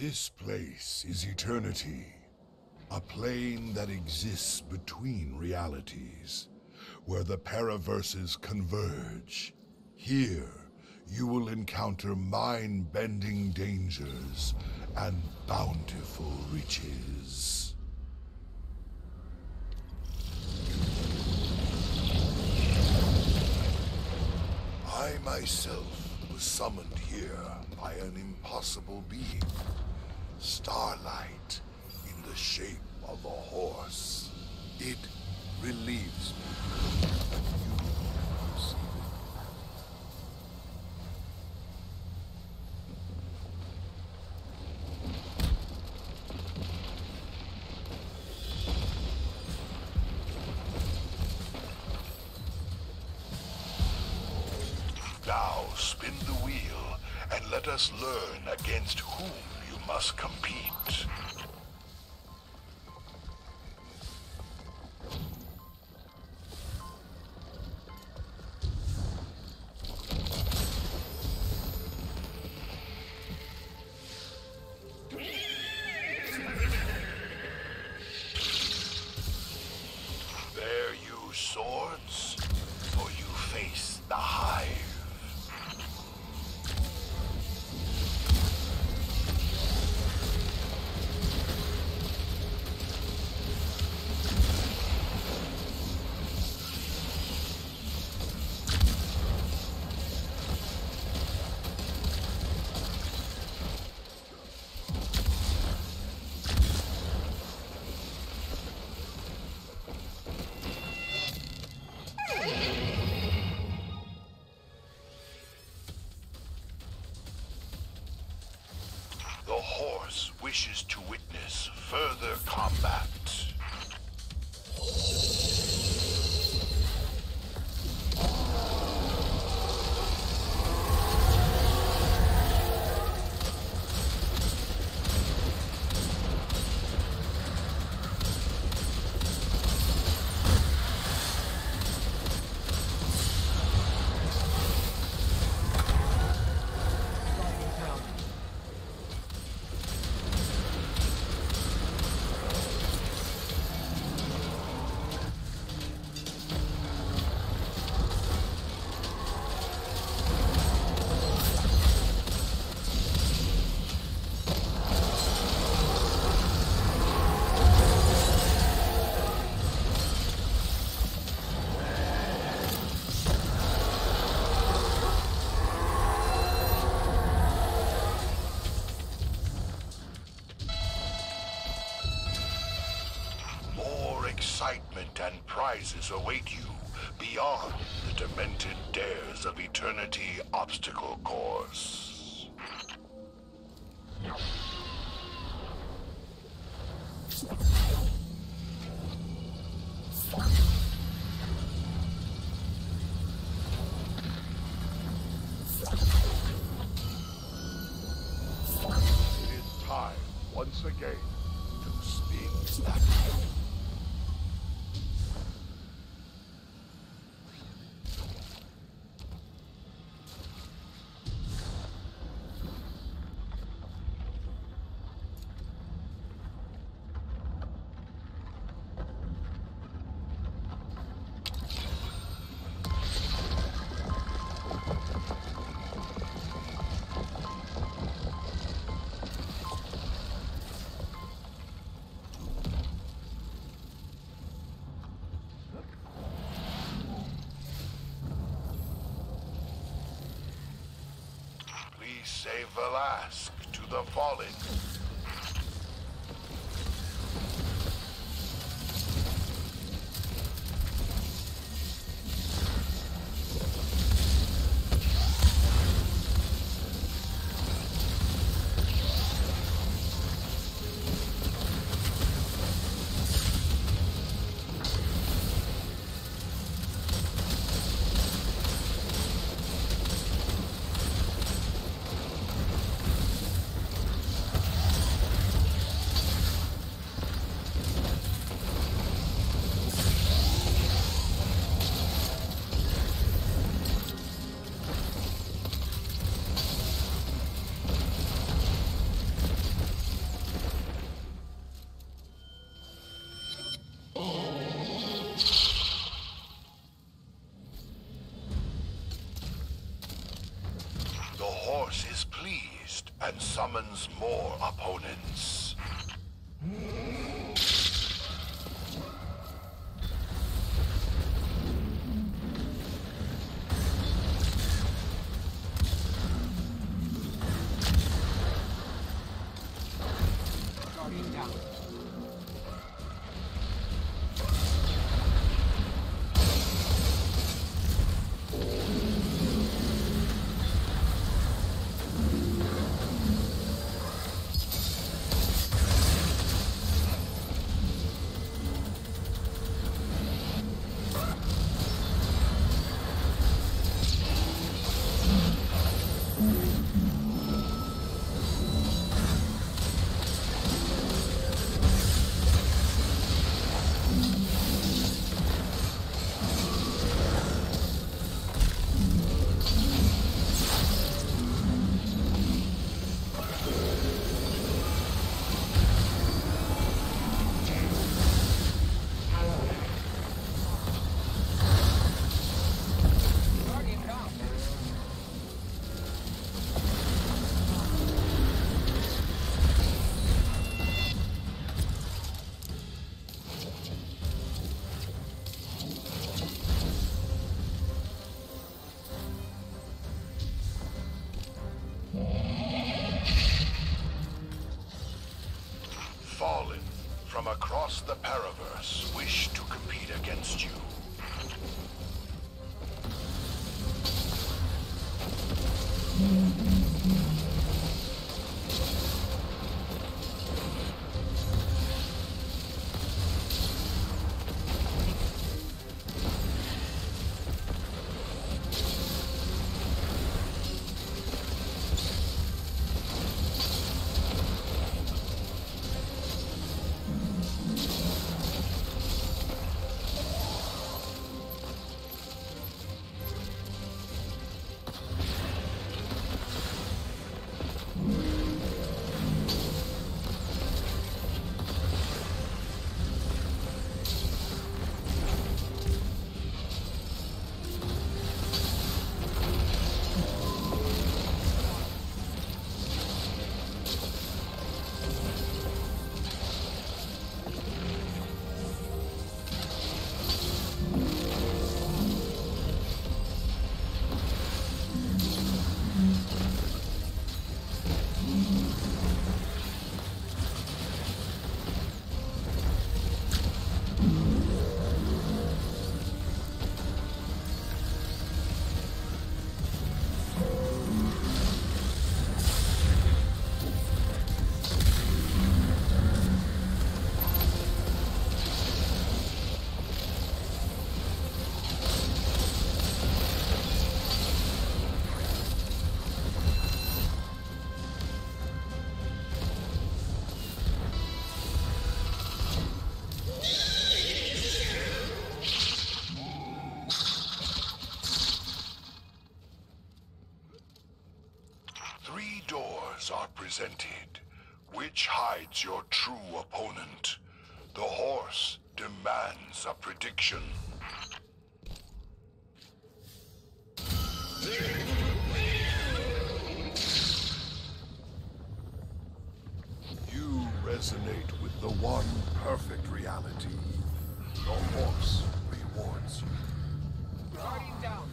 This place is eternity, a plane that exists between realities, where the paraverses converge. Here, you will encounter mind-bending dangers and bountiful riches. I myself was summoned here by an impossible being, Starlight, in the shape of a horse. It relieves me. You see it. Now spin the wheel and let us learn against whom you must compete. Bear you swords, or you face the Hive. The horse wishes to witness further combat. Excitement and prizes await you beyond the demented dares of Eternity obstacle course. It is time, once again, to spin back. Please save Velasque to the fallen. spawns more opponents. Guardian down. Fallen from across the Paraverse wish to compete against you. Three doors are presented. Which hides your true opponent? The horse demands a prediction. You resonate with the one perfect reality. The horse rewards you. Guardian down.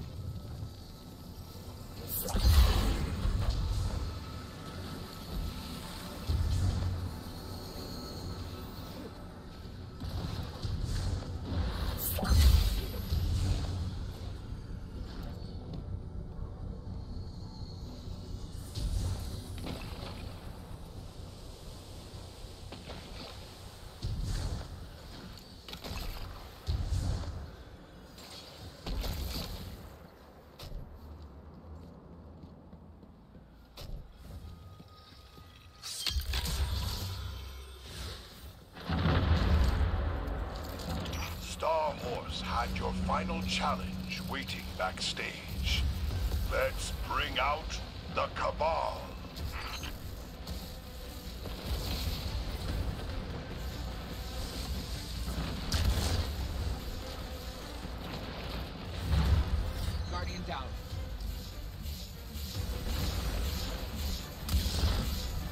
Star Horse had your final challenge waiting backstage. Let's bring out the Cabal. Guardian down.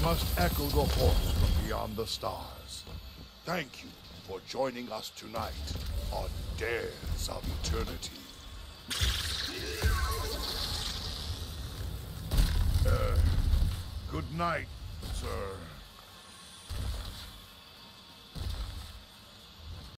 must echo the horse from beyond the stars. Thank you for joining us tonight on Dares of Eternity. Good night, sir.